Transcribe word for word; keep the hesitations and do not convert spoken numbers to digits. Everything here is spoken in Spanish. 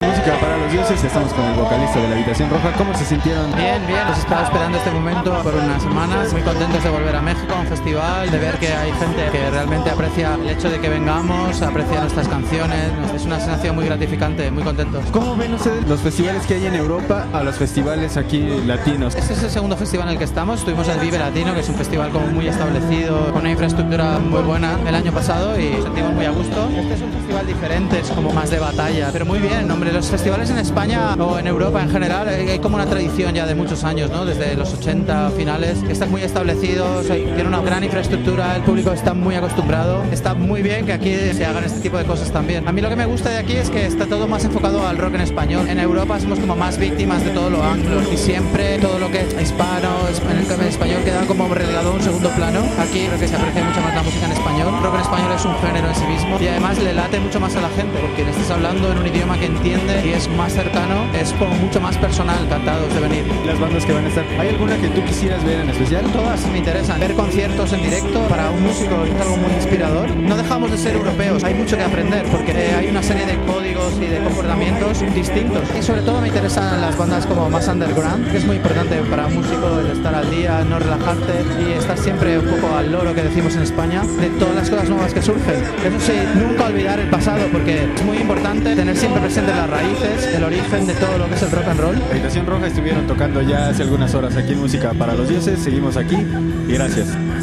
Música para los dioses, estamos con el vocalista de La Habitación Roja. ¿Cómo se sintieron? Bien, bien, los estaba esperando este momento por unas semanas, muy contentos de volver a México a un festival, de ver que hay gente que realmente aprecia el hecho de que vengamos, aprecia nuestras canciones, es una sensación muy gratificante, muy contentos. ¿Cómo ven ustedes los festivales que hay en Europa a los festivales aquí latinos? Este es el segundo festival en el que estamos, estuvimos en el Vive Latino, que es un festival como muy establecido, con una infraestructura muy buena el año pasado y nos sentimos muy a gusto. Este es un festival diferente, es como más de batalla, pero muy bien, hombre, los festivales en España o en Europa en general hay como una tradición ya de muchos años, ¿no? Desde los ochenta finales, que están muy establecidos, tiene una gran infraestructura, el público está muy acostumbrado, está muy bien que aquí se hagan este tipo de cosas también. A mí lo que me gusta de aquí es que está todo más enfocado al rock en español. En Europa somos como más víctimas de todo lo anglo y siempre todo lo que es hispano, en el en español queda como relegado a un segundo plano. Aquí creo que se aprecia mucho más la música en español. Rock en español es un género en sí mismo y además le late mucho más a la gente porque le estás hablando en un idioma que entiende y es más cercano, es como mucho más personal, encantados de venir. Las bandas que van a estar, ¿hay alguna que tú quisieras ver en especial? Todas me interesan. Ver conciertos en directo para un músico es algo muy inspirador. No dejamos de ser europeos, hay mucho que aprender porque hay una serie de códigos y de comportamientos distintos. Y sobre todo me interesan las bandas como más underground, que es muy importante para un músico el estar al día, no relajarte y estar siempre un poco al loro, que decimos en España, de todas las cosas nuevas que surgen. Eso sí, nunca olvidar el pasado porque es muy importante tener siempre presente las raíces, el origen de todo lo que es el rock and roll. La Habitación Roja estuvieron tocando ya hace algunas horas aquí en Música para los Dioses. Seguimos aquí y gracias.